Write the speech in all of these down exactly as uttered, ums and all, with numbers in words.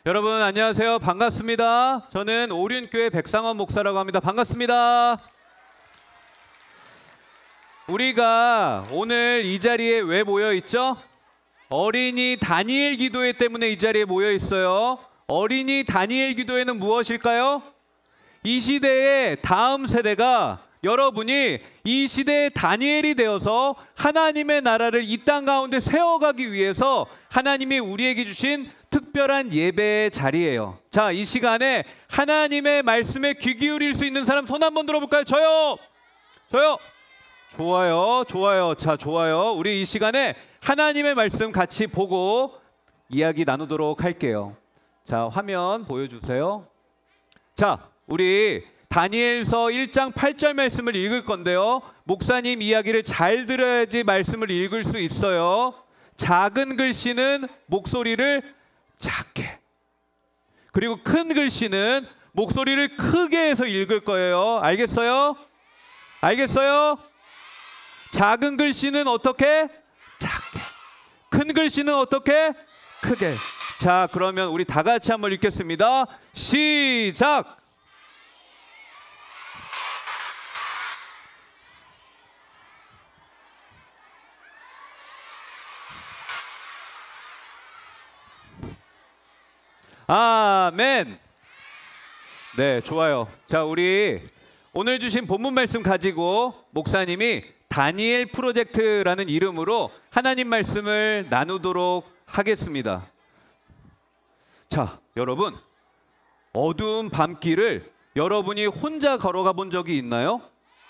여러분 안녕하세요. 반갑습니다. 저는 오륜교회 백상원 목사라고 합니다. 반갑습니다. 우리가 오늘 이 자리에 왜 모여 있죠? 어린이 다니엘 기도회 때문에 이 자리에 모여 있어요. 어린이 다니엘 기도회는 무엇일까요? 이 시대의 다음 세대가 여러분이 이 시대의 다니엘이 되어서 하나님의 나라를 이 땅 가운데 세워가기 위해서 하나님이 우리에게 주신 특별한 예배의 자리예요. 자, 이 시간에 하나님의 말씀에 귀 기울일 수 있는 사람 손 한번 들어볼까요? 저요! 저요! 좋아요, 좋아요. 자, 좋아요. 우리 이 시간에 하나님의 말씀 같이 보고 이야기 나누도록 할게요. 자, 화면 보여주세요. 자, 우리 다니엘서 일 장 팔 절 말씀을 읽을 건데요. 목사님 이야기를 잘 들어야지 말씀을 읽을 수 있어요. 작은 글씨는 목소리를 작게, 그리고 큰 글씨는 목소리를 크게 해서 읽을 거예요. 알겠어요? 알겠어요? 작은 글씨는 어떻게? 작게. 큰 글씨는 어떻게? 크게. 자, 그러면 우리 다 같이 한번 읽겠습니다. 시작! 아멘. 네, 좋아요. 자, 우리 오늘 주신 본문 말씀 가지고 목사님이 다니엘 프로젝트라는 이름으로 하나님 말씀을 나누도록 하겠습니다. 자, 여러분, 어두운 밤길을 여러분이 혼자 걸어가 본 적이 있나요?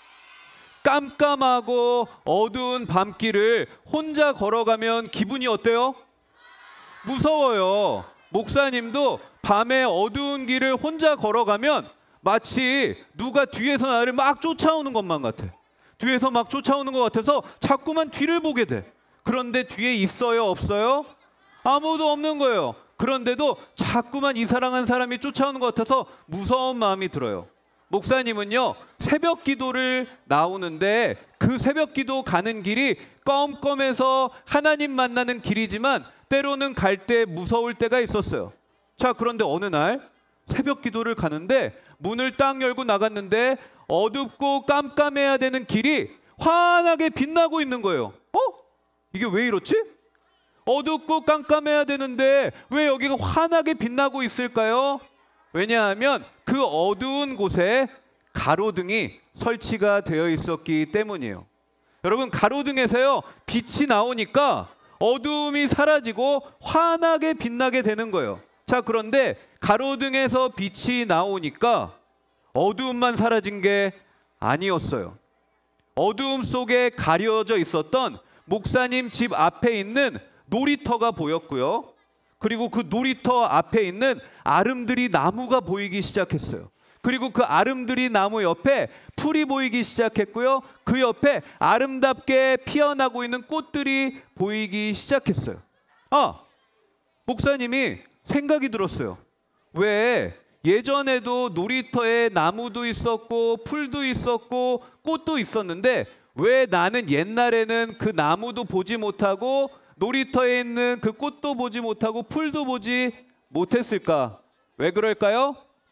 깜깜하고 어두운 밤길을 혼자 걸어가면 기분이 어때요? 무서워요. 목사님도 밤에 어두운 길을 혼자 걸어가면 마치 누가 뒤에서 나를 막 쫓아오는 것만 같아. 뒤에서 막 쫓아오는 것 같아서 자꾸만 뒤를 보게 돼. 그런데 뒤에 있어요, 없어요? 아무도 없는 거예요. 그런데도 자꾸만 이상한 사람이 쫓아오는 것 같아서 무서운 마음이 들어요. 목사님은요, 새벽 기도를 나오는데 그 새벽 기도 가는 길이 껌껌해서 하나님 만나는 길이지만 때로는 갈 때 무서울 때가 있었어요. 자, 그런데 어느 날 새벽 기도를 가는데 문을 딱 열고 나갔는데 어둡고 깜깜해야 되는 길이 환하게 빛나고 있는 거예요. 어? 이게 왜 이렇지? 어둡고 깜깜해야 되는데 왜 여기가 환하게 빛나고 있을까요? 왜냐하면 그 어두운 곳에 가로등이 설치가 되어 있었기 때문이에요. 여러분, 가로등에서요, 빛이 나오니까 어두움이 사라지고 환하게 빛나게 되는 거예요. 자, 그런데 가로등에서 빛이 나오니까 어두움만 사라진 게 아니었어요. 어두움 속에 가려져 있었던 목사님 집 앞에 있는 놀이터가 보였고요. 그리고 그 놀이터 앞에 있는 아름드리 나무가 보이기 시작했어요. 그리고 그 아름드리 나무 옆에 풀이 보이기 시작했고요. 그 옆에 아름답게 피어나고 있는 꽃들이 보이기 시작했어요. 아, 목사님이 생각이 들었어요. 왜 예전에도 놀이터에 나무도 있었고 풀도 있었고 꽃도 있었는데 왜 나는 옛날에는 그 나무도 보지 못하고 놀이터에 있는 그 꽃도 보지 못하고 풀도 보지 못했을까? 왜 그럴까요?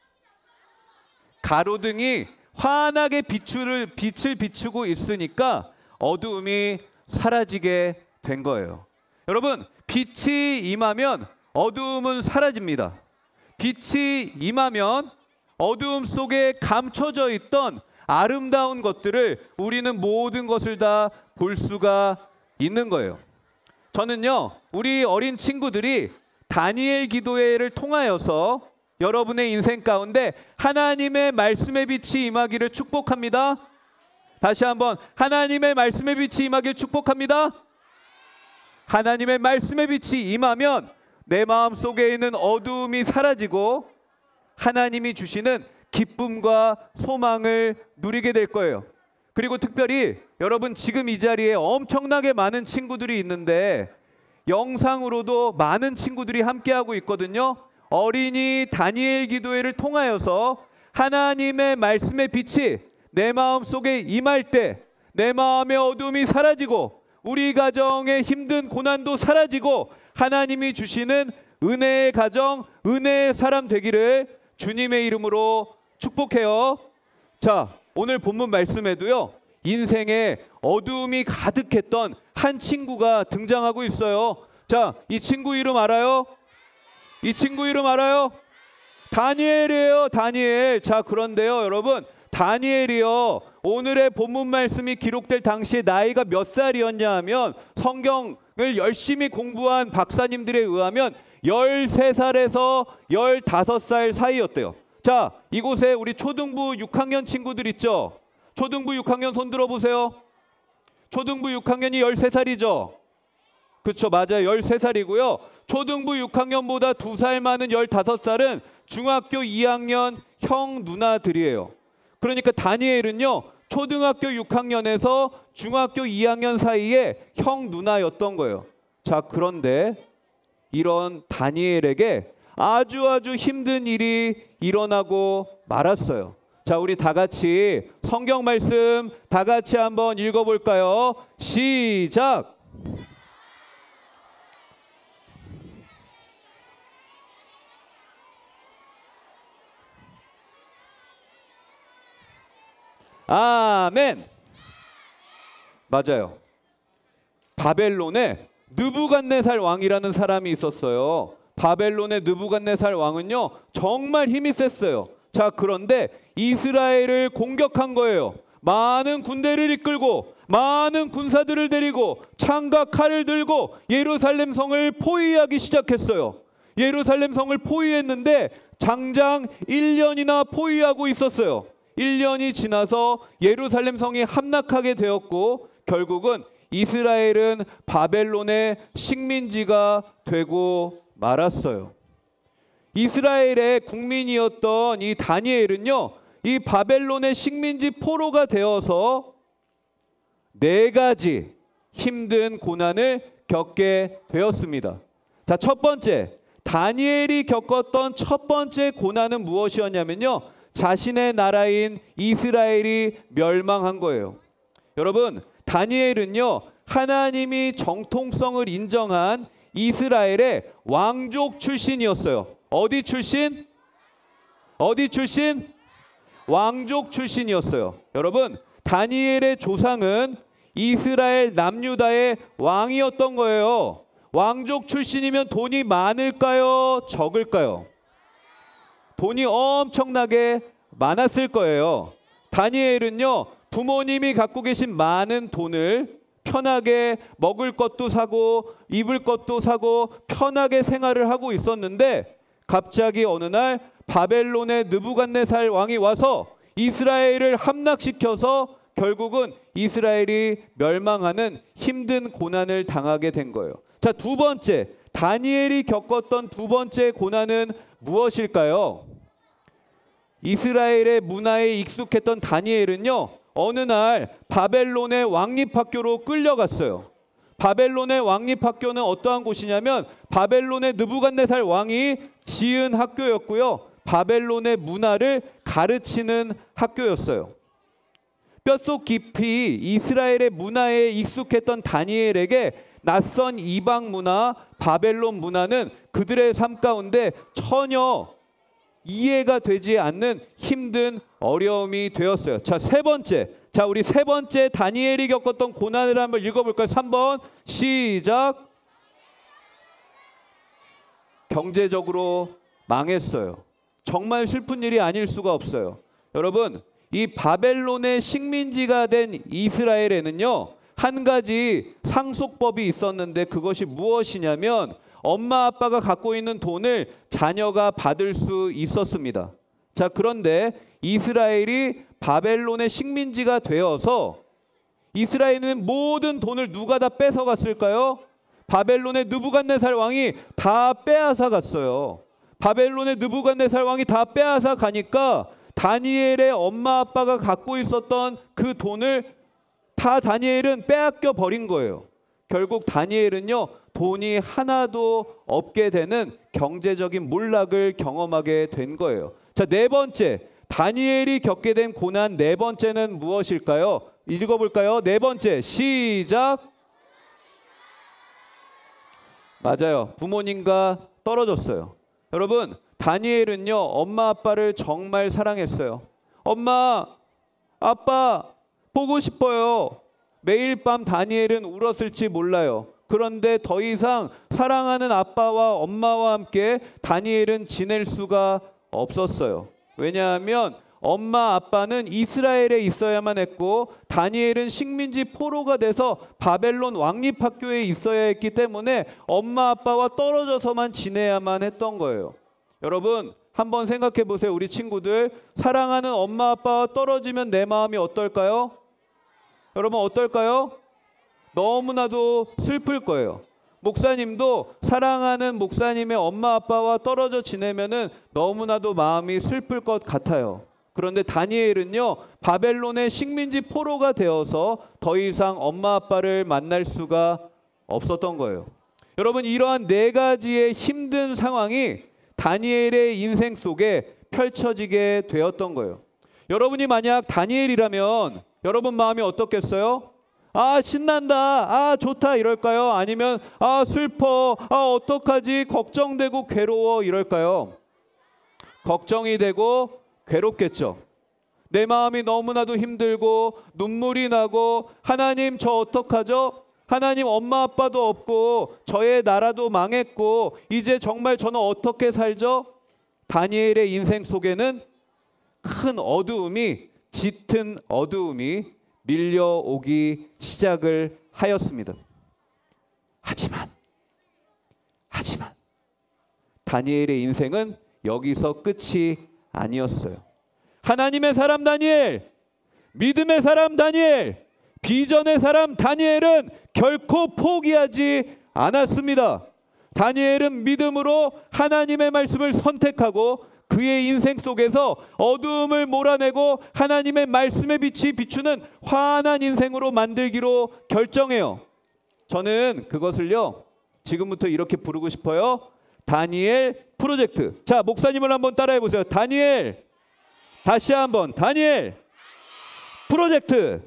가로등이 환하게 빛을, 빛을 비추고 있으니까 어두움이 사라지게 된 거예요. 여러분, 빛이 임하면 어두움은 사라집니다. 빛이 임하면 어두움 속에 감춰져 있던 아름다운 것들을 우리는 모든 것을 다 볼 수가 있는 거예요. 저는요, 우리 어린 친구들이 다니엘 기도회를 통하여서 여러분의 인생 가운데 하나님의 말씀의 빛이 임하기를 축복합니다. 다시 한번, 하나님의 말씀의 빛이 임하기를 축복합니다. 하나님의 말씀의 빛이 임하면 내 마음 속에 있는 어두움이 사라지고 하나님이 주시는 기쁨과 소망을 누리게 될 거예요. 그리고 특별히 여러분, 지금 이 자리에 엄청나게 많은 친구들이 있는데 영상으로도 많은 친구들이 함께하고 있거든요. 어린이 다니엘 기도회를 통하여서 하나님의 말씀의 빛이 내 마음 속에 임할 때 내 마음의 어두움이 사라지고 우리 가정의 힘든 고난도 사라지고 하나님이 주시는 은혜의 가정, 은혜의 사람 되기를 주님의 이름으로 축복해요. 자, 오늘 본문 말씀에도요, 인생에 어두움이 가득했던 한 친구가 등장하고 있어요. 자, 이 친구 이름 알아요? 이 친구 이름 알아요? 다니엘이에요. 다니엘. 자, 그런데요 여러분, 다니엘이요, 오늘의 본문 말씀이 기록될 당시에 나이가 몇 살이었냐 하면, 성경을 열심히 공부한 박사님들에 의하면 열세 살에서 열다섯 살 사이였대요. 자, 이곳에 우리 초등부 육 학년 친구들 있죠? 초등부 육 학년 손 들어보세요. 초등부 육 학년이 열세 살이죠? 그렇죠, 맞아요. 열세 살이고요. 초등부 육 학년보다 두 살 많은 열다섯 살은 중학교 이 학년 형 누나들이에요. 그러니까 다니엘은요, 초등학교 육 학년에서 중학교 이 학년 사이에 형 누나였던 거예요. 자, 그런데 이런 다니엘에게 아주 아주 힘든 일이 일어나고 말았어요. 자, 우리 다 같이 성경 말씀 다 같이 한번 읽어볼까요? 시작! 아멘. 맞아요. 바벨론에 느부갓네살 왕이라는 사람이 있었어요. 바벨론의 느부갓네살 왕은요, 정말 힘이 셌어요. 자, 그런데 이스라엘을 공격한 거예요. 많은 군대를 이끌고 많은 군사들을 데리고 창과 칼을 들고 예루살렘 성을 포위하기 시작했어요. 예루살렘 성을 포위했는데 장장 일 년이나 포위하고 있었어요. 일 년이 지나서 예루살렘 성이 함락하게 되었고, 결국은 이스라엘은 바벨론의 식민지가 되고 말았어요. 이스라엘의 국민이었던 이 다니엘은요, 이 바벨론의 식민지 포로가 되어서 네 가지 힘든 고난을 겪게 되었습니다. 자, 첫 번째, 다니엘이 겪었던 첫 번째 고난은 무엇이었냐면요, 자신의 나라인 이스라엘이 멸망한 거예요. 여러분, 다니엘은요, 하나님이 정통성을 인정한 이스라엘의 왕족 출신이었어요. 어디 출신? 어디 출신? 왕족 출신이었어요. 여러분, 다니엘의 조상은 이스라엘 남유다의 왕이었던 거예요. 왕족 출신이면 돈이 많을까요? 적을까요? 돈이 엄청나게 많았을 거예요. 다니엘은요, 부모님이 갖고 계신 많은 돈을 편하게 먹을 것도 사고 입을 것도 사고 편하게 생활을 하고 있었는데, 갑자기 어느 날 바벨론의 느부갓네살 왕이 와서 이스라엘을 함락시켜서 결국은 이스라엘이 멸망하는 힘든 고난을 당하게 된 거예요. 자, 두 번째, 다니엘이 겪었던 두 번째 고난은 무엇일까요? 이스라엘의 문화에 익숙했던 다니엘은요, 어느 날 바벨론의 왕립학교로 끌려갔어요. 바벨론의 왕립학교는 어떠한 곳이냐면 바벨론의 느부갓네살 왕이 지은 학교였고요, 바벨론의 문화를 가르치는 학교였어요. 뼛속 깊이 이스라엘의 문화에 익숙했던 다니엘에게 낯선 이방 문화, 바벨론 문화는 그들의 삶 가운데 전혀 이해가 되지 않는 힘든 어려움이 되었어요. 자, 세 번째. 자, 우리 세 번째 다니엘이 겪었던 고난을 한번 읽어볼까요? 삼 번 시작. 경제적으로 망했어요. 정말 슬픈 일이 아닐 수가 없어요. 여러분, 이 바벨론의 식민지가 된 이스라엘에는요, 한 가지 상속법이 있었는데 그것이 무엇이냐면 엄마 아빠가 갖고 있는 돈을 자녀가 받을 수 있었습니다. 자, 그런데 이스라엘이 바벨론의 식민지가 되어서 이스라엘은 모든 돈을 누가 다 뺏어갔을까요? 바벨론의 느부갓네살 왕이 다 빼앗아 갔어요. 바벨론의 느부갓네살 왕이 다 빼앗아 가니까 다니엘의 엄마 아빠가 갖고 있었던 그 돈을 다 다니엘은 빼앗겨 버린 거예요. 결국 다니엘은요, 돈이 하나도 없게 되는 경제적인 몰락을 경험하게 된 거예요. 자, 네 번째, 다니엘이 겪게 된 고난 네 번째는 무엇일까요? 읽어볼까요? 네 번째, 시작. 맞아요. 부모님과 떨어졌어요. 여러분, 다니엘은요, 엄마 아빠를 정말 사랑했어요. 엄마, 아빠 보고 싶어요. 매일 밤 다니엘은 울었을지 몰라요. 그런데 더 이상 사랑하는 아빠와 엄마와 함께 다니엘은 지낼 수가 없었어요. 왜냐하면 엄마 아빠는 이스라엘에 있어야만 했고 다니엘은 식민지 포로가 돼서 바벨론 왕립학교에 있어야 했기 때문에 엄마 아빠와 떨어져서만 지내야만 했던 거예요. 여러분, 한번 생각해 보세요. 우리 친구들, 사랑하는 엄마 아빠와 떨어지면 내 마음이 어떨까요? 여러분, 어떨까요? 너무나도 슬플 거예요. 목사님도 사랑하는 목사님의 엄마 아빠와 떨어져 지내면은 너무나도 마음이 슬플 것 같아요. 그런데 다니엘은요, 바벨론의 식민지 포로가 되어서 더 이상 엄마 아빠를 만날 수가 없었던 거예요. 여러분, 이러한 네 가지의 힘든 상황이 다니엘의 인생 속에 펼쳐지게 되었던 거예요. 여러분이 만약 다니엘이라면 여러분 마음이 어떻겠어요? 아, 신난다, 아, 좋다 이럴까요? 아니면 아, 슬퍼, 아, 어떡하지, 걱정되고 괴로워 이럴까요? 걱정이 되고 괴롭겠죠. 내 마음이 너무나도 힘들고 눈물이 나고, 하나님 저 어떡하죠? 하나님, 엄마 아빠도 없고 저의 나라도 망했고 이제 정말 저는 어떻게 살죠? 다니엘의 인생 속에는 큰 어두움이, 짙은 어두움이 밀려오기 시작을 하였습니다. 하지만 하지만 다니엘의 인생은 여기서 끝이 아니었어요. 하나님의 사람 다니엘, 믿음의 사람 다니엘, 비전의 사람 다니엘은 결코 포기하지 않았습니다. 다니엘은 믿음으로 하나님의 말씀을 선택하고 그의 인생 속에서 어두움을 몰아내고 하나님의 말씀의 빛이 비추는 환한 인생으로 만들기로 결정해요. 저는 그것을요, 지금부터 이렇게 부르고 싶어요. 다니엘 프로젝트. 자, 목사님을 한번 따라해 보세요. 다니엘. 다시 한번. 다니엘 프로젝트.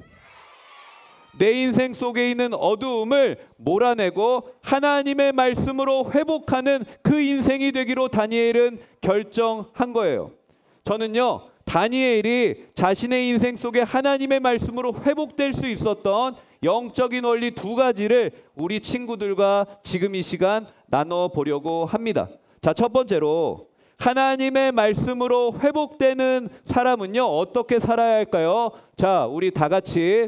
내 인생 속에 있는 어두움을 몰아내고 하나님의 말씀으로 회복하는 그 인생이 되기로 다니엘은 결정한 거예요. 저는요, 다니엘이 자신의 인생 속에 하나님의 말씀으로 회복될 수 있었던 영적인 원리 두 가지를 우리 친구들과 지금 이 시간 나눠보려고 합니다. 자, 첫 번째로 하나님의 말씀으로 회복되는 사람은요, 어떻게 살아야 할까요? 자, 우리 다 같이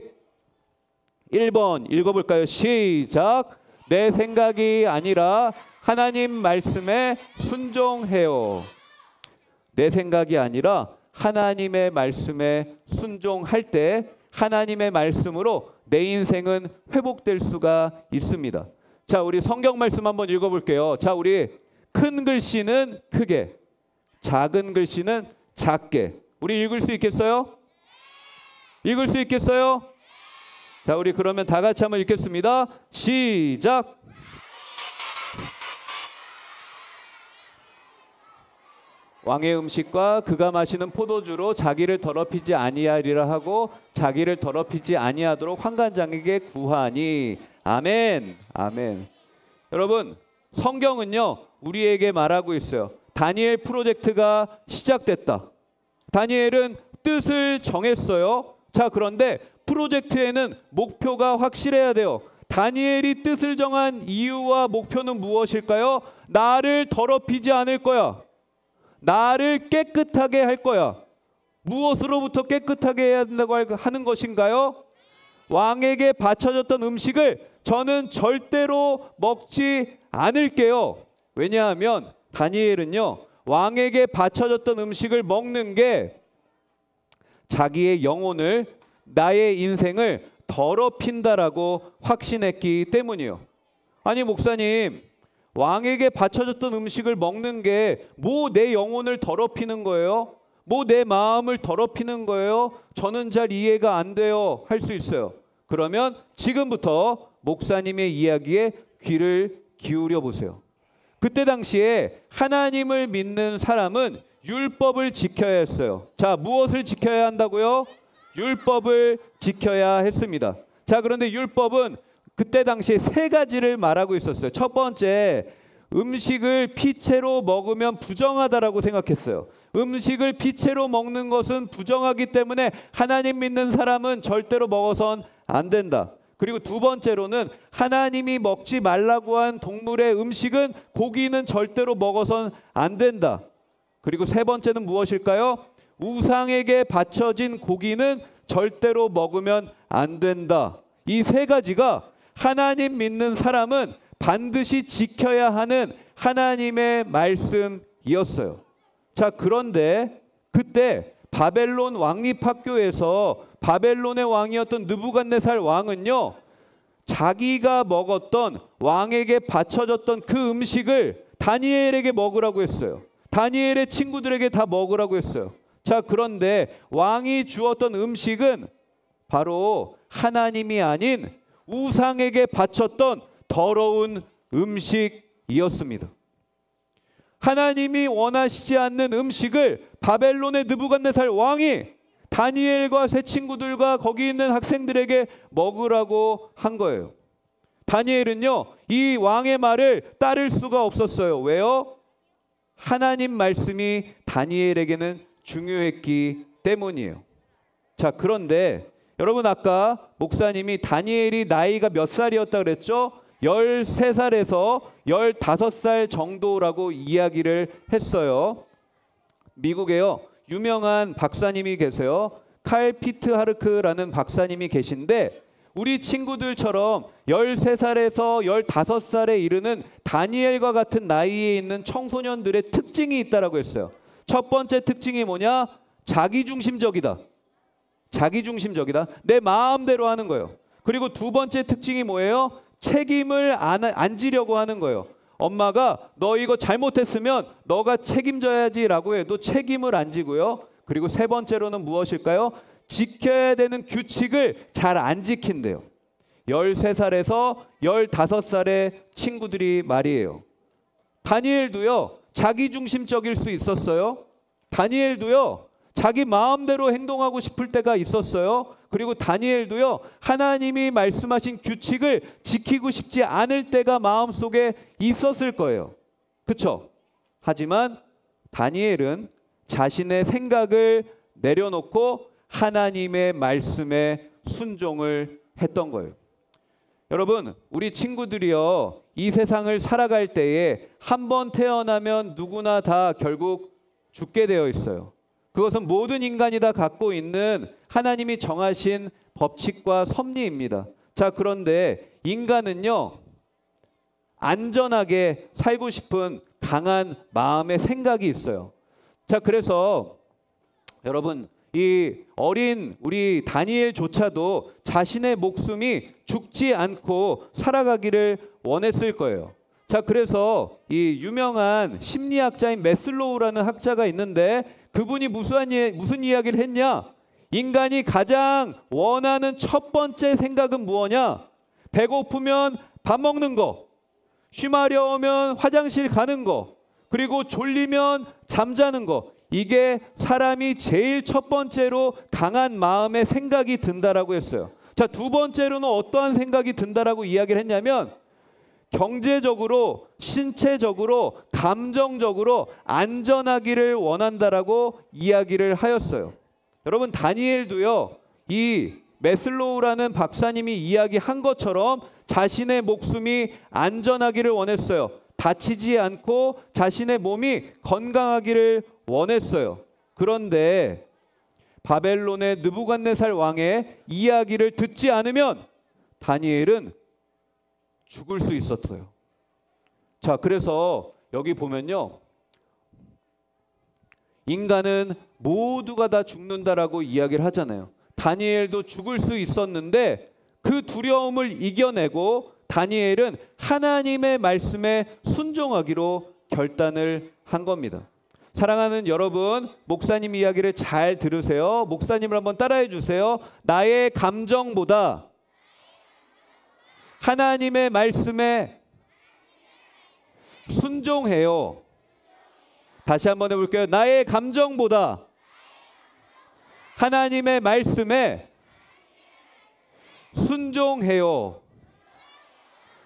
일 번 읽어볼까요? 시작. 내 생각이 아니라 하나님 말씀에 순종해요. 내 생각이 아니라 하나님의 말씀에 순종할 때 하나님의 말씀으로 내 인생은 회복될 수가 있습니다. 자, 우리 성경 말씀 한번 읽어볼게요. 자, 우리 큰 글씨는 크게, 작은 글씨는 작게. 우리 읽을 수 있겠어요? 읽을 수 있겠어요? 자, 우리 그러면 다 같이 한번 읽겠습니다. 시작. 왕의 음식과 그가 마시는 포도주로 자기를 더럽히지 아니하리라 하고 자기를 더럽히지 아니하도록 환관장에게 구하니. 아멘. 아멘. 여러분, 성경은요, 우리에게 말하고 있어요. 다니엘 프로젝트가 시작됐다. 다니엘은 뜻을 정했어요. 자, 그런데 프로젝트에는 목표가 확실해야 돼요. 다니엘이 뜻을 정한 이유와 목표는 무엇일까요? 나를 더럽히지 않을 거야. 나를 깨끗하게 할 거야. 무엇으로부터 깨끗하게 해야 된다고 하는 것인가요? 왕에게 바쳐졌던 음식을 저는 절대로 먹지 않을게요. 왜냐하면 다니엘은요, 왕에게 바쳐졌던 음식을 먹는 게 자기의 영혼을, 나의 인생을 더럽힌다라고 확신했기 때문이요. 아니, 목사님, 왕에게 바쳐졌던 음식을 먹는 게 뭐 내 영혼을 더럽히는 거예요? 뭐 내 마음을 더럽히는 거예요? 저는 잘 이해가 안 돼요. 할 수 있어요. 그러면 지금부터 목사님의 이야기에 귀를 기울여 보세요. 그때 당시에 하나님을 믿는 사람은 율법을 지켜야 했어요. 자, 무엇을 지켜야 한다고요? 율법을 지켜야 했습니다. 자, 그런데 율법은 그때 당시에 세 가지를 말하고 있었어요. 첫 번째, 음식을 피채로 먹으면 부정하다라고 생각했어요. 음식을 피채로 먹는 것은 부정하기 때문에 하나님 믿는 사람은 절대로 먹어선 안 된다. 그리고 두 번째로는 하나님이 먹지 말라고 한 동물의 음식은, 고기는 절대로 먹어선 안 된다. 그리고 세 번째는 무엇일까요? 우상에게 바쳐진 고기는 절대로 먹으면 안 된다. 이 세 가지가 하나님 믿는 사람은 반드시 지켜야 하는 하나님의 말씀이었어요. 자, 그런데 그때 바벨론 왕립학교에서 바벨론의 왕이었던 느부갓네살 왕은요, 자기가 먹었던, 왕에게 바쳐졌던 그 음식을 다니엘에게 먹으라고 했어요. 다니엘의 친구들에게 다 먹으라고 했어요. 자, 그런데 왕이 주었던 음식은 바로 하나님이 아닌 우상에게 바쳤던 더러운 음식이었습니다. 하나님이 원하시지 않는 음식을 바벨론의 느부갓네살 왕이 다니엘과 세 친구들과 거기 있는 학생들에게 먹으라고 한 거예요. 다니엘은요, 이 왕의 말을 따를 수가 없었어요. 왜요? 하나님 말씀이 다니엘에게는 중요했기 때문이에요. 자, 그런데 여러분, 아까 목사님이 다니엘이 나이가 몇 살이었다 그랬죠? 열세 살에서 열다섯 살 정도라고 이야기를 했어요. 미국에요, 유명한 박사님이 계세요. 칼 피트하르크라는 박사님이 계신데, 우리 친구들처럼 열세 살에서 열다섯 살에 이르는 다니엘과 같은 나이에 있는 청소년들의 특징이 있다라고 했어요. 첫 번째 특징이 뭐냐? 자기중심적이다. 자기중심적이다. 내 마음대로 하는 거예요. 그리고 두 번째 특징이 뭐예요? 책임을 안, 안 지려고 하는 거예요. 엄마가 너 이거 잘못했으면 너가 책임져야지 라고 해도 책임을 안 지고요. 그리고 세 번째로는 무엇일까요? 지켜야 되는 규칙을 잘 안 지킨대요. 열세 살에서 열다섯 살의 친구들이 말이에요. 다니엘도요, 자기중심적일 수 있었어요. 다니엘도요, 자기 마음대로 행동하고 싶을 때가 있었어요. 그리고 다니엘도요, 하나님이 말씀하신 규칙을 지키고 싶지 않을 때가 마음속에 있었을 거예요. 그렇죠? 하지만 다니엘은 자신의 생각을 내려놓고 하나님의 말씀에 순종을 했던 거예요. 여러분, 우리 친구들이요, 이 세상을 살아갈 때에 한 번 태어나면 누구나 다 결국 죽게 되어 있어요. 그것은 모든 인간이 다 갖고 있는 하나님이 정하신 법칙과 섭리입니다. 자, 그런데 인간은요, 안전하게 살고 싶은 강한 마음의 생각이 있어요. 자, 그래서 여러분, 이 어린 우리 다니엘조차도 자신의 목숨이 죽지 않고 살아가기를 원했을 거예요. 자, 그래서 이 유명한 심리학자인 매슬로우라는 학자가 있는데, 그분이 무슨, 무슨 이야기를 했냐? 인간이 가장 원하는 첫 번째 생각은 무엇이냐? 배고프면 밥 먹는 거, 쉬마려우면 화장실 가는 거, 그리고 졸리면 잠자는 거. 이게 사람이 제일 첫 번째로 강한 마음의 생각이 든다라고 했어요. 자, 두 번째로는 어떠한 생각이 든다라고 이야기를 했냐면, 경제적으로, 신체적으로, 감정적으로 안전하기를 원한다라고 이야기를 하였어요. 여러분, 다니엘도요, 이 매슬로우라는 박사님이 이야기한 것처럼 자신의 목숨이 안전하기를 원했어요. 다치지 않고 자신의 몸이 건강하기를 원했어요. 그런데 바벨론의 느부갓네살 왕의 이야기를 듣지 않으면 다니엘은 죽을 수 있었어요. 자, 그래서 여기 보면요, 인간은 모두가 다 죽는다라고 이야기를 하잖아요. 다니엘도 죽을 수 있었는데 그 두려움을 이겨내고 다니엘은 하나님의 말씀에 순종하기로 결단을 한 겁니다. 사랑하는 여러분, 목사님 이야기를 잘 들으세요. 목사님을 한번 따라해 주세요. 나의 감정보다 하나님의 말씀에 순종해요. 다시 한번 해볼게요. 나의 감정보다 하나님의 말씀에 순종해요.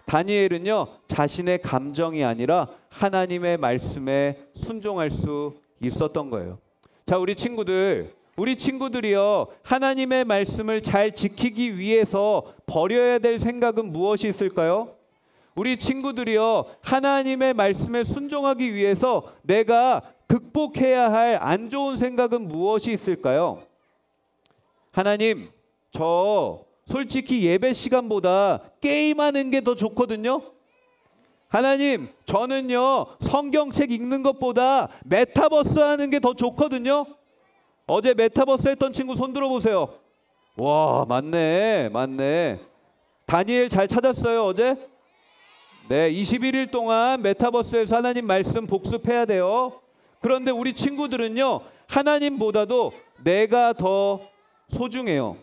다니엘은요 자신의 감정이 아니라 하나님의 말씀에 순종할 수 있었던 거예요. 자, 우리 친구들, 우리 친구들이요 하나님의 말씀을 잘 지키기 위해서 버려야 될 생각은 무엇이 있을까요? 우리 친구들이요 하나님의 말씀에 순종하기 위해서 내가 극복해야 할 안 좋은 생각은 무엇이 있을까요? 하나님, 저 솔직히 예배 시간보다 게임하는 게 더 좋거든요. 하나님, 저는요 성경책 읽는 것보다 메타버스 하는 게 더 좋거든요. 어제 메타버스 했던 친구 손 들어보세요. 와, 맞네 맞네. 다니엘 잘 찾았어요 어제? 네, 이십일 일 동안 메타버스에서 하나님 말씀 복습해야 돼요. 그런데 우리 친구들은요 하나님보다도 내가 더 소중해요.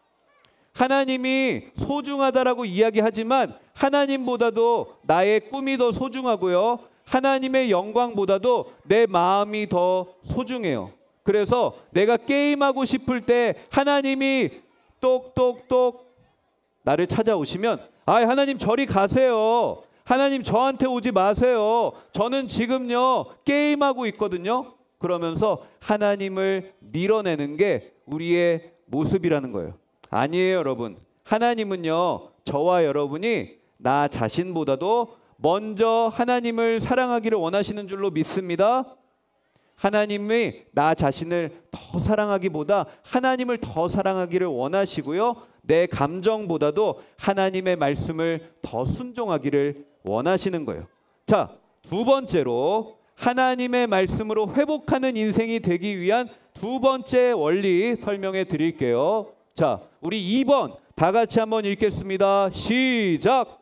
하나님이 소중하다라고 이야기하지만 하나님보다도 나의 꿈이 더 소중하고요, 하나님의 영광보다도 내 마음이 더 소중해요. 그래서 내가 게임하고 싶을 때 하나님이 똑똑똑 나를 찾아오시면, 아, 하나님 저리 가세요. 하나님 저한테 오지 마세요. 저는 지금요 게임하고 있거든요. 그러면서 하나님을 밀어내는 게 우리의 모습이라는 거예요. 아니에요, 여러분. 하나님은요 저와 여러분이 나 자신보다도 먼저 하나님을 사랑하기를 원하시는 줄로 믿습니다. 하나님이 나 자신을 더 사랑하기보다 하나님을 더 사랑하기를 원하시고요, 내 감정보다도 하나님의 말씀을 더 순종하기를 원하시는 거예요. 자, 두 번째로 하나님의 말씀으로 회복하는 인생이 되기 위한 두 번째 원리 설명해 드릴게요. 자, 우리 이 번 다 같이 한번 읽겠습니다. 시작.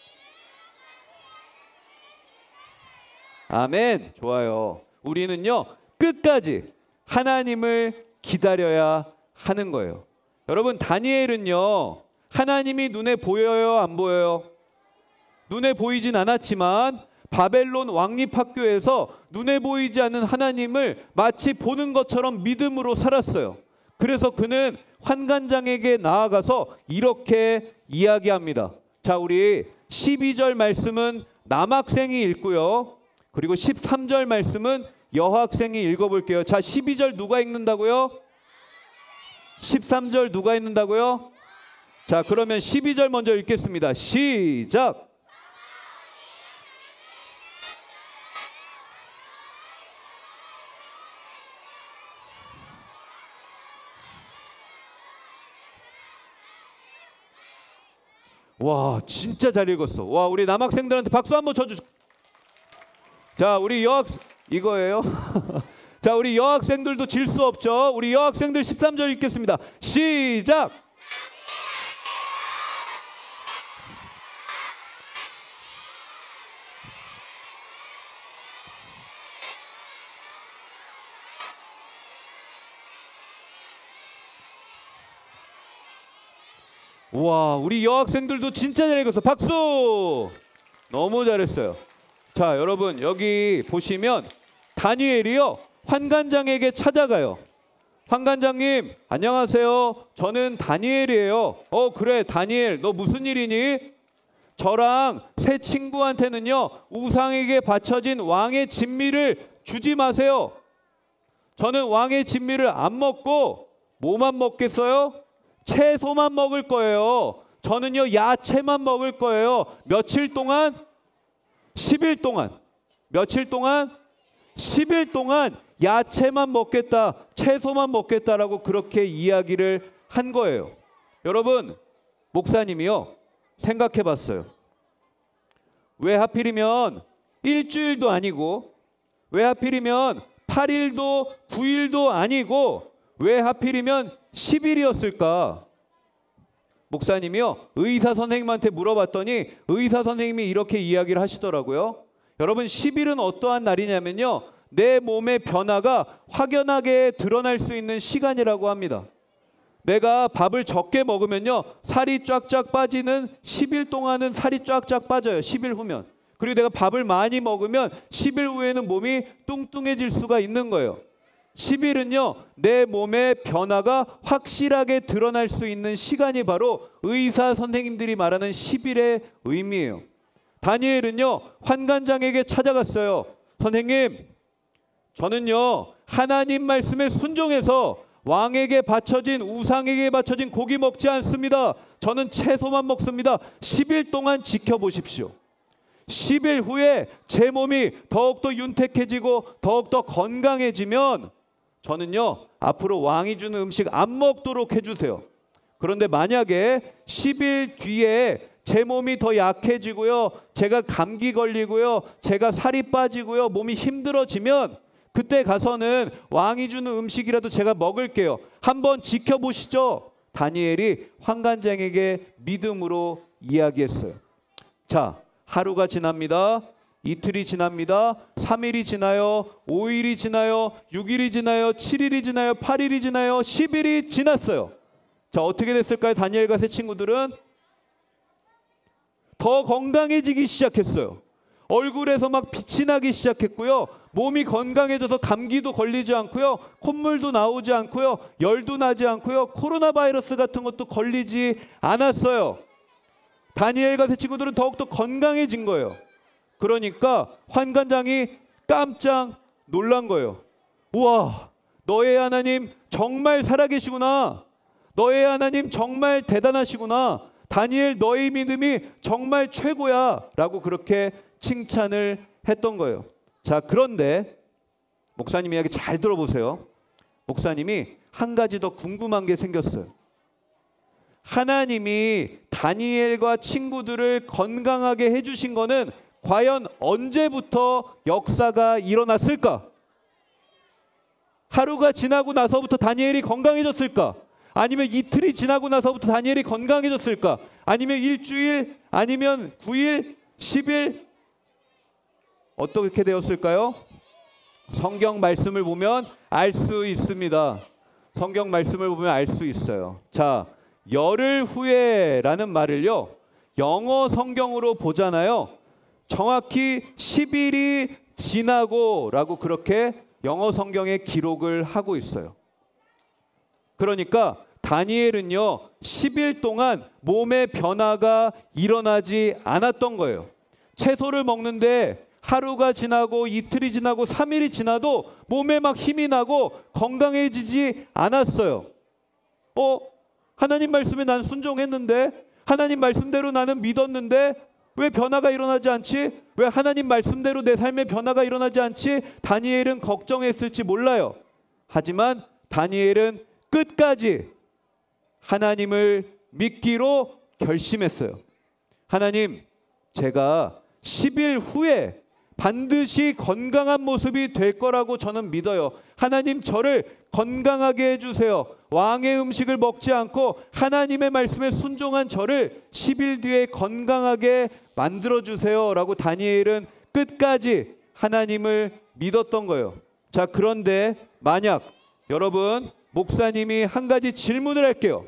아멘. 좋아요. 우리는요 끝까지 하나님을 기다려야 하는 거예요. 여러분, 다니엘은요 하나님이 눈에 보여요, 안 보여요? 눈에 보이진 않았지만 바벨론 왕립학교에서 눈에 보이지 않는 하나님을 마치 보는 것처럼 믿음으로 살았어요. 그래서 그는 환관장에게 나아가서 이렇게 이야기합니다. 자, 우리 십이 절 말씀은 남학생이 읽고요, 그리고 십삼 절 말씀은 여학생이 읽어볼게요. 자, 십이 절 누가 읽는다고요? 십삼 절 누가 읽는다고요? 자, 그러면 십이 절 먼저 읽겠습니다. 시작. 와, 진짜 잘 읽었어. 와, 우리 남학생들한테 박수 한번 쳐주. 자, 우리 여학 이거예요. 자, 우리 여학생들도 질 수 없죠. 우리 여학생들 십삼 절 읽겠습니다. 시작. 와, 우리 여학생들도 진짜 잘 읽었어. 박수. 너무 잘했어요. 자, 여러분 여기 보시면 다니엘이요 환관장에게 찾아가요. 환관장님, 안녕하세요. 저는 다니엘이에요. 어, 그래 다니엘, 너 무슨 일이니? 저랑 새 친구한테는요 우상에게 바쳐진 왕의 진미를 주지 마세요. 저는 왕의 진미를 안 먹고 뭐만 먹겠어요? 채소만 먹을 거예요. 저는요 야채만 먹을 거예요. 며칠 동안? 십 일 동안. 며칠 동안? 십 일 동안 야채만 먹겠다, 채소만 먹겠다라고 그렇게 이야기를 한 거예요. 여러분, 목사님이요 생각해 봤어요. 왜 하필이면 일주일도 아니고, 왜 하필이면 팔 일도 구 일도 아니고, 왜 하필이면 십 일이었을까? 목사님이요 의사 선생님한테 물어봤더니 의사 선생님이 이렇게 이야기를 하시더라고요. 여러분, 십 일은 어떠한 날이냐면요 내 몸의 변화가 확연하게 드러날 수 있는 시간이라고 합니다. 내가 밥을 적게 먹으면요 살이 쫙쫙 빠지는 십 일 동안은 살이 쫙쫙 빠져요. 십 일 후면. 그리고 내가 밥을 많이 먹으면 십 일 후에는 몸이 뚱뚱해질 수가 있는 거예요. 십 일은요 내 몸의 변화가 확실하게 드러날 수 있는 시간이 바로 의사 선생님들이 말하는 십 일의 의미예요. 다니엘은요 환관장에게 찾아갔어요. 선생님, 저는요 하나님 말씀에 순종해서 왕에게 바쳐진, 우상에게 바쳐진 고기 먹지 않습니다. 저는 채소만 먹습니다. 십 일 동안 지켜보십시오. 십 일 후에 제 몸이 더욱더 윤택해지고 더욱더 건강해지면 저는요 앞으로 왕이 주는 음식 안 먹도록 해주세요. 그런데 만약에 십 일 뒤에 제 몸이 더 약해지고요, 제가 감기 걸리고요, 제가 살이 빠지고요, 몸이 힘들어지면 그때 가서는 왕이 주는 음식이라도 제가 먹을게요. 한번 지켜보시죠. 다니엘이 환관장에게 믿음으로 이야기했어요. 자, 하루가 지납니다. 이틀이 지납니다. 삼 일이 지나요. 오 일이 지나요. 육 일이 지나요. 칠 일이 지나요. 팔 일이 지나요. 십 일이 지났어요. 자, 어떻게 됐을까요? 다니엘과 세 친구들은 더 건강해지기 시작했어요. 얼굴에서 막 빛이 나기 시작했고요. 몸이 건강해져서 감기도 걸리지 않고요. 콧물도 나오지 않고요. 열도 나지 않고요. 코로나 바이러스 같은 것도 걸리지 않았어요. 다니엘과 세 친구들은 더욱더 건강해진 거예요. 그러니까 환관장이 깜짝 놀란 거예요. 우와, 너의 하나님 정말 살아계시구나. 너의 하나님 정말 대단하시구나. 다니엘, 너의 믿음이 정말 최고야 라고 그렇게 칭찬을 했던 거예요. 자, 그런데 목사님 이야기 잘 들어보세요. 목사님이 한 가지 더 궁금한 게 생겼어요. 하나님이 다니엘과 친구들을 건강하게 해주신 거는 과연 언제부터 역사가 일어났을까? 하루가 지나고 나서부터 다니엘이 건강해졌을까? 아니면 이틀이 지나고 나서부터 다니엘이 건강해졌을까? 아니면 일주일? 아니면 구 일? 십 일? 어떻게 되었을까요? 성경 말씀을 보면 알 수 있습니다. 성경 말씀을 보면 알 수 있어요. 자, 열흘 후에라는 말을요, 영어 성경으로 보잖아요. 정확히 십 일이 지나고 라고 그렇게 영어 성경에 기록을 하고 있어요. 그러니까 다니엘은요 십 일 동안 몸의 변화가 일어나지 않았던 거예요. 채소를 먹는데 하루가 지나고 이틀이 지나고 삼 일이 지나도 몸에 막 힘이 나고 건강해지지 않았어요. 어? 하나님 말씀에 난 순종했는데, 하나님 말씀대로 나는 믿었는데 왜 변화가 일어나지 않지? 왜 하나님 말씀대로 내 삶에 변화가 일어나지 않지? 다니엘은 걱정했을지 몰라요. 하지만 다니엘은 끝까지 하나님을 믿기로 결심했어요. 하나님, 제가 십 일 후에 반드시 건강한 모습이 될 거라고 저는 믿어요. 하나님, 저를 건강하게 해주세요. 왕의 음식을 먹지 않고 하나님의 말씀에 순종한 저를 십 일 뒤에 건강하게 만들어주세요 라고 다니엘은 끝까지 하나님을 믿었던 거예요. 자, 그런데 만약 여러분, 목사님이 한 가지 질문을 할게요.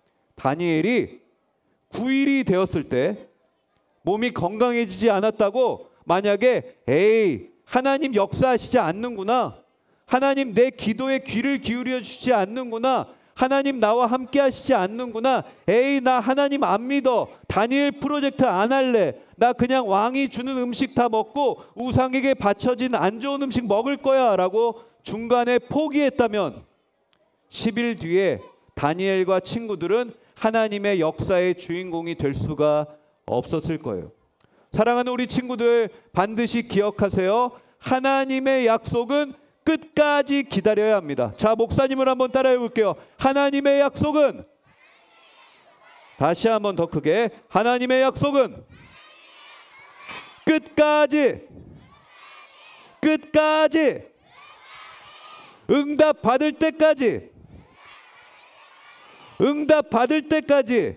다니엘이 구 일이 되었을 때 몸이 건강해지지 않았다고 만약에 에이, 하나님 역사하시지 않는구나, 하나님 내 기도에 귀를 기울여 주지 않는구나, 하나님 나와 함께 하시지 않는구나, 에이 나 하나님 안 믿어, 다니엘 프로젝트 안 할래, 나 그냥 왕이 주는 음식 다 먹고 우상에게 바쳐진 안 좋은 음식 먹을 거야 라고 중간에 포기했다면 십 일 뒤에 다니엘과 친구들은 하나님의 역사의 주인공이 될 수가 없었을 거예요. 사랑하는 우리 친구들, 반드시 기억하세요. 하나님의 약속은 끝까지 기다려야 합니다. 자, 목사님을 한번 따라해 볼게요. 하나님의 약속은, 다시 한번 더 크게, 하나님의 약속은 끝까지, 끝까지, 응답 받을 때까지, 응답 받을 때까지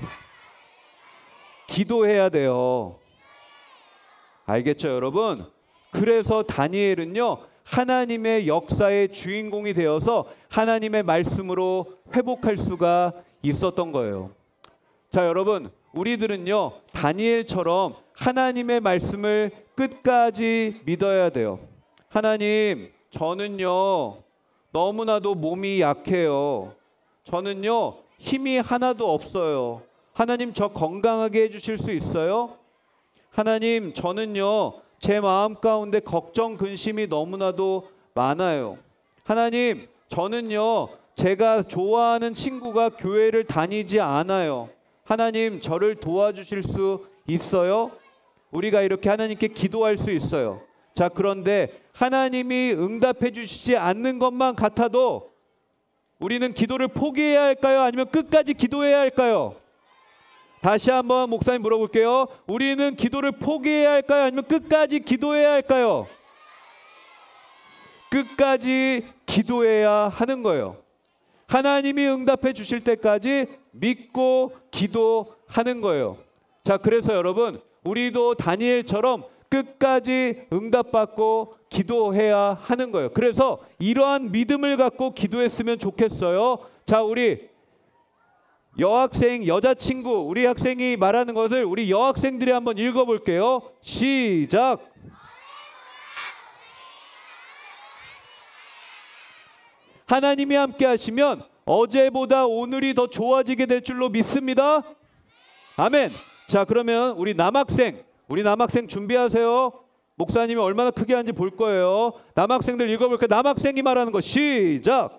기도해야 돼요. 알겠죠, 여러분? 그래서 다니엘은요 하나님의 역사의 주인공이 되어서 하나님의 말씀으로 회복할 수가 있었던 거예요. 자, 여러분, 우리들은요 다니엘처럼 하나님의 말씀을 끝까지 믿어야 돼요. 하나님, 저는요 너무나도 몸이 약해요. 저는요 힘이 하나도 없어요. 하나님, 저 건강하게 해주실 수 있어요? 하나님, 저는요 제 마음 가운데 걱정 근심이 너무나도 많아요. 하나님, 저는요 제가 좋아하는 친구가 교회를 다니지 않아요. 하나님, 저를 도와주실 수 있어요? 우리가 이렇게 하나님께 기도할 수 있어요. 자, 그런데 하나님이 응답해 주시지 않는 것만 같아도 우리는 기도를 포기해야 할까요? 아니면 끝까지 기도해야 할까요? 다시 한번 목사님 물어볼게요. 우리는 기도를 포기해야 할까요? 아니면 끝까지 기도해야 할까요? 끝까지 기도해야 하는 거예요. 하나님이 응답해 주실 때까지 믿고 기도하는 거예요. 자, 그래서 여러분, 우리도 다니엘처럼 끝까지 응답받고 기도해야 하는 거예요. 그래서 이러한 믿음을 갖고 기도했으면 좋겠어요. 자, 우리 여학생, 여자친구, 우리 학생이 말하는 것을 우리 여학생들이 한번 읽어볼게요. 시작. 하나님이 함께 하시면 어제보다 오늘이 더 좋아지게 될 줄로 믿습니다. 아멘. 자, 그러면 우리 남학생, 우리 남학생 준비하세요. 목사님이 얼마나 크게 하는지 볼 거예요. 남학생들 읽어볼게요. 남학생이 말하는 거 시작.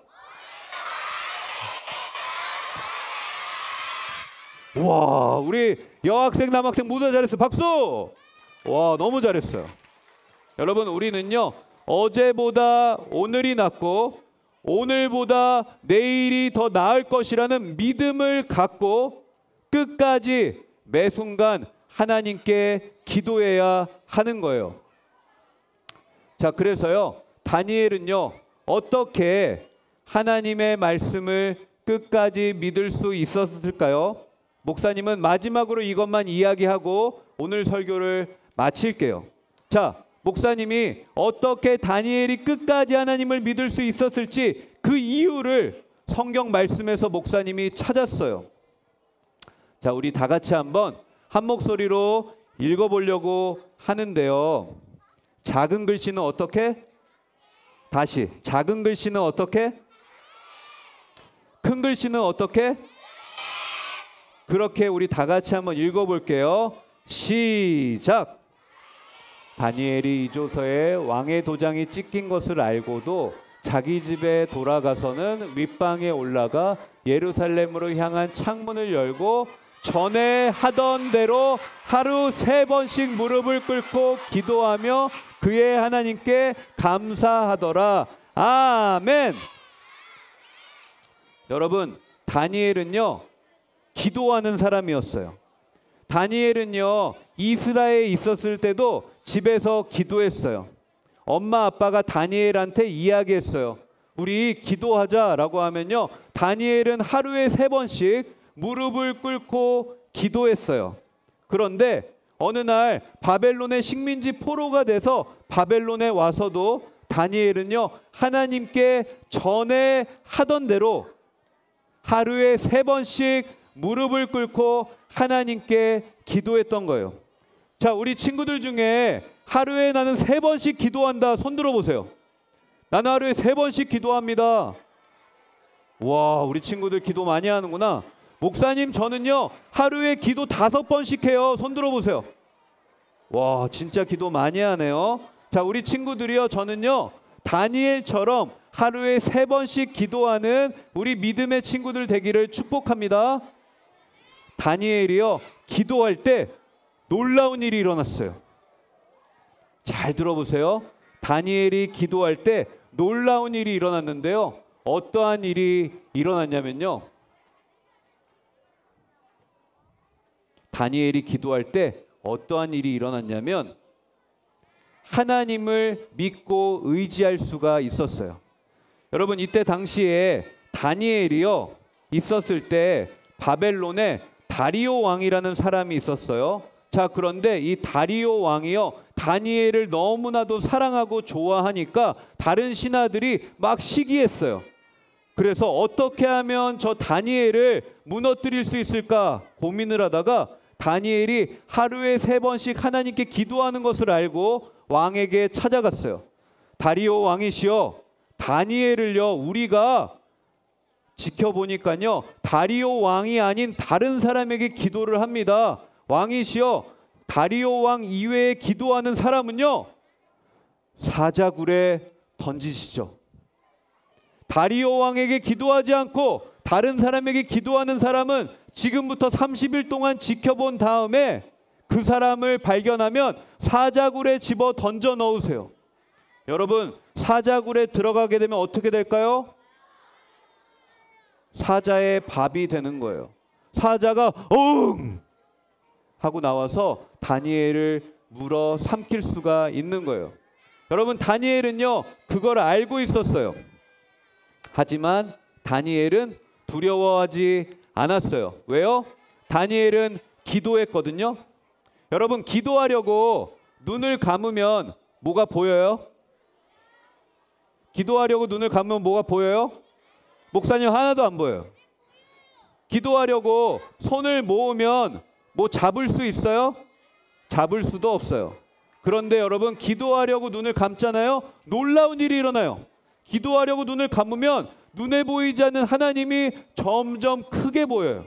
와, 우리 여학생, 남학생 모두 잘했어요. 박수. 와, 너무 잘했어요. 여러분, 우리는요 어제보다 오늘이 낫고 오늘보다 내일이 더 나을 것이라는 믿음을 갖고 끝까지 매 순간 하나님께 기도해야 하는 거예요. 자, 그래서요 다니엘은요 어떻게 하나님의 말씀을 끝까지 믿을 수 있었을까요? 목사님은 마지막으로 이것만 이야기하고 오늘 설교를 마칠게요. 자, 목사님이 어떻게 다니엘이 끝까지 하나님을 믿을 수 있었을지 그 이유를 성경 말씀에서 목사님이 찾았어요. 자, 우리 다 같이 한번 한 목소리로 읽어보려고 하는데요. 작은 글씨는 어떻게? 다시. 작은 글씨는 어떻게? 큰 글씨는 어떻게? 그렇게 우리 다 같이 한번 읽어볼게요. 시작. 다니엘이 이 조서에 왕의 도장이 찍힌 것을 알고도 자기 집에 돌아가서는 윗방에 올라가 예루살렘으로 향한 창문을 열고 전에 하던 대로 하루 세 번씩 무릎을 꿇고 기도하며 그의 하나님께 감사하더라. 아멘. 여러분, 다니엘은요 기도하는 사람이었어요. 다니엘은요 이스라엘에 있었을 때도 집에서 기도했어요. 엄마 아빠가 다니엘한테 이야기했어요. 우리 기도하자라고 하면요 다니엘은 하루에 세 번씩 무릎을 꿇고 기도했어요. 그런데 어느 날 바벨론의 식민지 포로가 돼서 바벨론에 와서도 다니엘은요 하나님께 전에 하던 대로 하루에 세 번씩 무릎을 꿇고 하나님께 기도했던 거예요. 자, 우리 친구들 중에 하루에 나는 세 번씩 기도한다 손 들어보세요. 나는 하루에 세 번씩 기도합니다. 와, 우리 친구들 기도 많이 하는구나. 목사님, 저는요 하루에 기도 다섯 번씩 해요. 손 들어보세요. 와, 진짜 기도 많이 하네요. 자, 우리 친구들이요 저는요 다니엘처럼 하루에 세 번씩 기도하는 우리 믿음의 친구들 되기를 축복합니다. 다니엘이요 기도할 때 놀라운 일이 일어났어요. 잘 들어보세요. 다니엘이 기도할 때 놀라운 일이 일어났는데요. 어떠한 일이 일어났냐면요. 다니엘이 기도할 때 어떠한 일이 일어났냐면 하나님을 믿고 의지할 수가 있었어요. 여러분, 이때 당시에 다니엘이요 있었을 때 바벨론에 다리오 왕이라는 사람이 있었어요. 자, 그런데 이 다리오 왕이요 다니엘을 너무나도 사랑하고 좋아하니까 다른 신하들이 막 시기했어요. 그래서 어떻게 하면 저 다니엘을 무너뜨릴 수 있을까 고민을 하다가 다니엘이 하루에 세 번씩 하나님께 기도하는 것을 알고 왕에게 찾아갔어요. 다리오 왕이시여, 다니엘을요 우리가 지켜보니까요 다리오 왕이 아닌 다른 사람에게 기도를 합니다. 왕이시여, 다리오 왕 이외에 기도하는 사람은요, 사자굴에 던지시죠. 다리오 왕에게 기도하지 않고 다른 사람에게 기도하는 사람은 지금부터 삼십 일 동안 지켜본 다음에 그 사람을 발견하면 사자굴에 집어 던져 넣으세요. 여러분, 사자굴에 들어가게 되면 어떻게 될까요? 사자의 밥이 되는 거예요. 사자가 응 하고 나와서 다니엘을 물어 삼킬 수가 있는 거예요. 여러분, 다니엘은요 그걸 알고 있었어요. 하지만 다니엘은 두려워하지 않았어요. 왜요? 다니엘은 기도했거든요. 여러분, 기도하려고 눈을 감으면 뭐가 보여요? 기도하려고 눈을 감으면 뭐가 보여요? 목사님, 하나도 안 보여요. 기도하려고 손을 모으면 뭐 잡을 수 있어요? 잡을 수도 없어요. 그런데 여러분, 기도하려고 눈을 감잖아요. 놀라운 일이 일어나요. 기도하려고 눈을 감으면 눈에 보이지 않는 하나님이 점점 크게 보여요.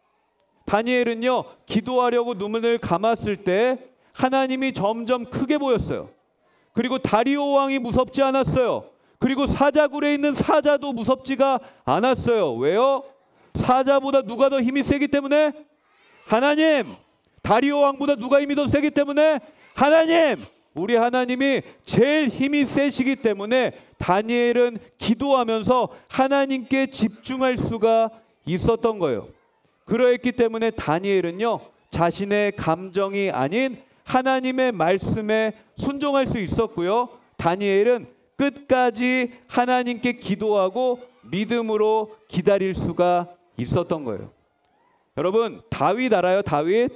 다니엘은요, 기도하려고 눈을 감았을 때 하나님이 점점 크게 보였어요. 그리고 다리오 왕이 무섭지 않았어요. 그리고 사자굴에 있는 사자도 무섭지가 않았어요. 왜요? 사자보다 누가 더 힘이 세기 때문에? 하나님! 다리오 왕보다 누가 힘이 더 세기 때문에? 하나님! 우리 하나님이 제일 힘이 세시기 때문에 다니엘은 기도하면서 하나님께 집중할 수가 있었던 거예요. 그러했기 때문에 다니엘은요, 자신의 감정이 아닌 하나님의 말씀에 순종할 수 있었고요. 다니엘은 끝까지 하나님께 기도하고 믿음으로 기다릴 수가 있었던 거예요. 여러분, 다윗 알아요? 다윗?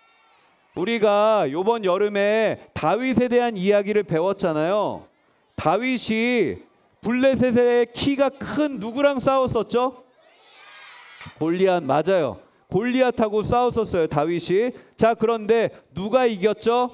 우리가 이번 여름에 다윗에 대한 이야기를 배웠잖아요. 다윗이 블레셋의 키가 큰 누구랑 싸웠었죠? 골리앗. 맞아요. 골리앗하고 싸웠었어요, 다윗이. 자, 그런데 누가 이겼죠?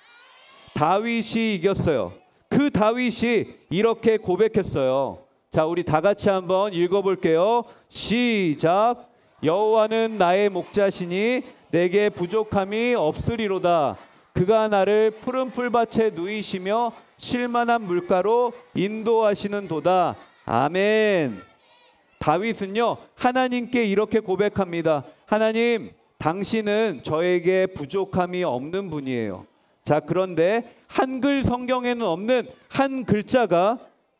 다윗이 이겼어요. 그 다윗이 이렇게 고백했어요. 자, 우리 다 같이 한번 읽어볼게요. 시작. 여호와는 나의 목자시니 내게 부족함이 없으리로다. 그가 나를 푸른 풀밭에 누이시며 쉴만한 물가로 인도하시는 도다. 아멘. 다윗은요, 하나님께 이렇게 고백합니다. 하나님, 당신은 저에게 부족함이 없는 분이에요. 자, 그런데 한글 성경에는 없는 한 글자가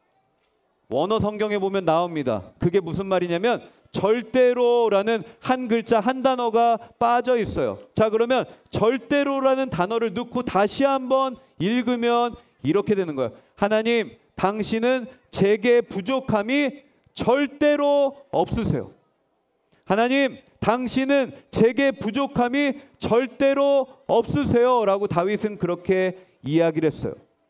원어 성경에 보면 나옵니다. 그게 무슨 말이냐면 절대로라는 한 글자, 한 단어가 빠져 있어요. 자, 그러면 절대로라는 단어를 넣고 다시 한번 읽으면 이렇게 되는 거예요. 하나님, 당신은 제게 부족함이 절대로 없으세요. 하나님, 당신은 제게 부족함이 절대로 없으세요 라고 다윗은 그렇게 이야기를 했어요.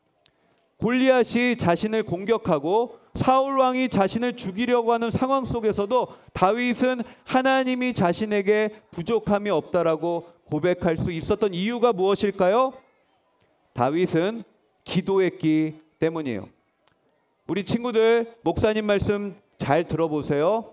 골리앗이 자신을 공격하고 사울 왕이 자신을 죽이려고 하는 상황 속에서도 다윗은 하나님이 자신에게 부족함이 없다라고 고백할 수 있었던 이유가 무엇일까요? 다윗은 기도했기 때문이에요. 우리 친구들, 목사님 말씀 잘 들어보세요.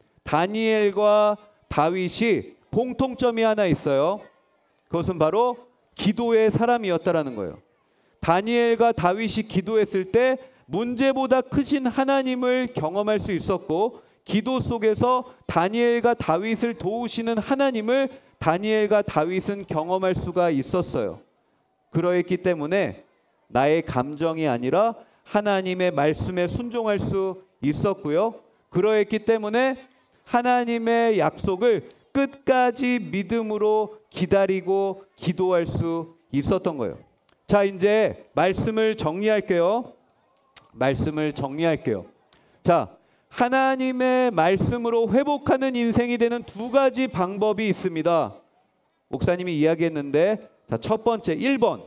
다니엘과 다윗이 공통점이 하나 있어요. 그것은 바로 기도의 사람이었다라는 거예요. 다니엘과 다윗이 기도했을 때 문제보다 크신 하나님을 경험할 수 있었고, 기도 속에서 다니엘과 다윗을 도우시는 하나님을 다니엘과 다윗은 경험할 수가 있었어요. 그러했기 때문에 나의 감정이 아니라 하나님의 말씀에 순종할 수 있었고요. 그러했기 때문에 하나님의 약속을 끝까지 믿음으로 기다리고 기도할 수 있었던 거예요. 자, 이제 말씀을 정리할게요. 말씀을 정리할게요. 자, 하나님의 말씀으로 회복하는 인생이 되는 두 가지 방법이 있습니다. 목사님이 이야기했는데, 자, 첫 번째 일 번.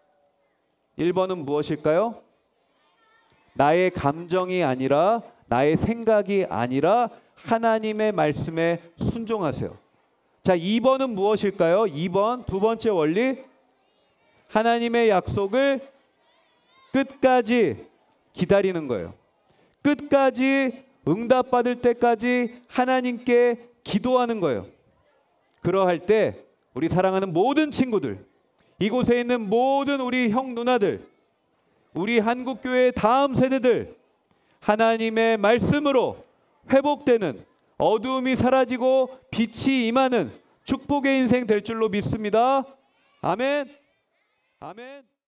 일 번은 무엇일까요? 나의 감정이 아니라, 나의 생각이 아니라 하나님의 말씀에 순종하세요. 자, 이 번은 무엇일까요? 이 번, 두 번째 원리. 하나님의 약속을 끝까지 기다리는 거예요. 끝까지 응답받을 때까지 하나님께 기도하는 거예요. 그러할 때 우리 사랑하는 모든 친구들, 이곳에 있는 모든 우리 형 누나들, 우리 한국교회의 다음 세대들, 하나님의 말씀으로 회복되는, 어두움이 사라지고 빛이 임하는 축복의 인생 될 줄로 믿습니다. 아멘. 아멘.